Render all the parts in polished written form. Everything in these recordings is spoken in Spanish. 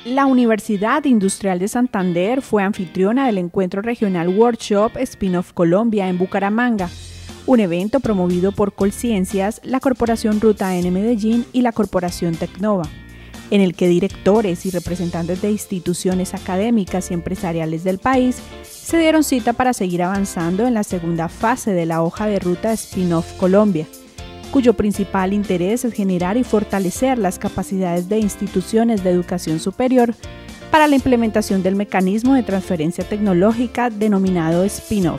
La Universidad Industrial de Santander fue anfitriona del encuentro regional Workshop Spin-off Colombia en Bucaramanga, un evento promovido por Colciencias, la Corporación Ruta N Medellín y la Corporación Tecnova, en el que directores y representantes de instituciones académicas y empresariales del país se dieron cita para seguir avanzando en la segunda fase de la hoja de ruta Spin-off Colombia, cuyo principal interés es generar y fortalecer las capacidades de instituciones de educación superior para la implementación del mecanismo de transferencia tecnológica denominado Spin-off.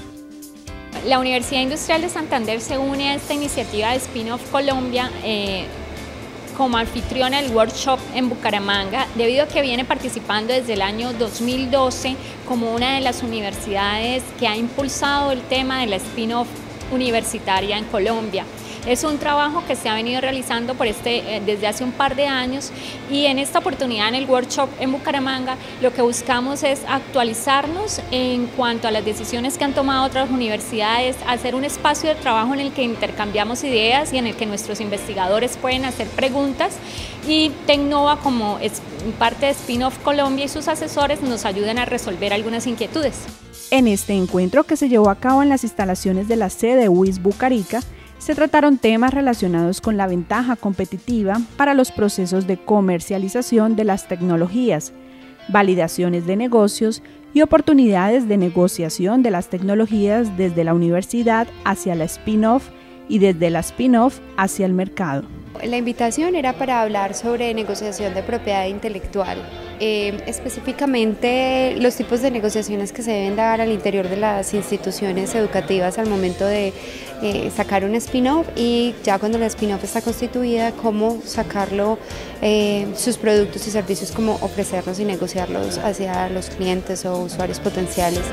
La Universidad Industrial de Santander se une a esta iniciativa de Spin-off Colombia como anfitriona del workshop en Bucaramanga, debido a que viene participando desde el año 2012 como una de las universidades que ha impulsado el tema de la Spin-off universitaria en Colombia. Es un trabajo que se ha venido realizando desde hace un par de años, y en esta oportunidad en el workshop en Bucaramanga lo que buscamos es actualizarnos en cuanto a las decisiones que han tomado otras universidades, hacer un espacio de trabajo en el que intercambiamos ideas y en el que nuestros investigadores pueden hacer preguntas, y Tecnova, como parte de Spin-off Colombia, y sus asesores nos ayudan a resolver algunas inquietudes. En este encuentro, que se llevó a cabo en las instalaciones de la sede UIS Bucarica, se trataron temas relacionados con la ventaja competitiva para los procesos de comercialización de las tecnologías, validaciones de negocios y oportunidades de negociación de las tecnologías desde la universidad hacia la spin-off y desde la spin-off hacia el mercado. La invitación era para hablar sobre negociación de propiedad intelectual, específicamente los tipos de negociaciones que se deben dar al interior de las instituciones educativas al momento de sacar un spin-off, y ya cuando la spin-off está constituida, cómo sacarlo, sus productos y servicios, cómo ofrecerlos y negociarlos hacia los clientes o usuarios potenciales.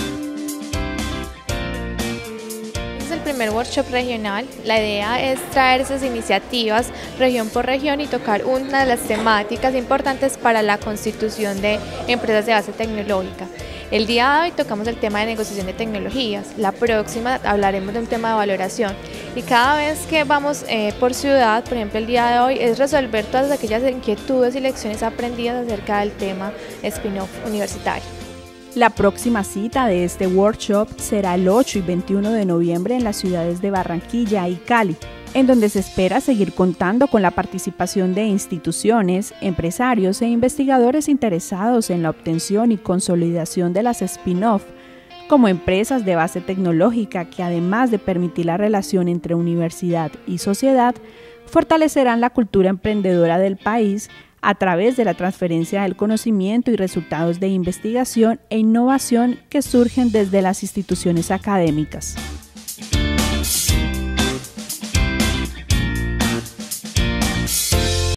Primer workshop regional. La idea es traer esas iniciativas región por región y tocar una de las temáticas importantes para la constitución de empresas de base tecnológica. El día de hoy tocamos el tema de negociación de tecnologías, la próxima hablaremos de un tema de valoración, y cada vez que vamos por ciudad, por ejemplo el día de hoy, es resolver todas aquellas inquietudes y lecciones aprendidas acerca del tema spin-off universitario. La próxima cita de este workshop será el 8 y 21 de noviembre en las ciudades de Barranquilla y Cali, en donde se espera seguir contando con la participación de instituciones, empresarios e investigadores interesados en la obtención y consolidación de las spin-off como empresas de base tecnológica que, además de permitir la relación entre universidad y sociedad, fortalecerán la cultura emprendedora del país a través de la transferencia del conocimiento y resultados de investigación e innovación que surgen desde las instituciones académicas.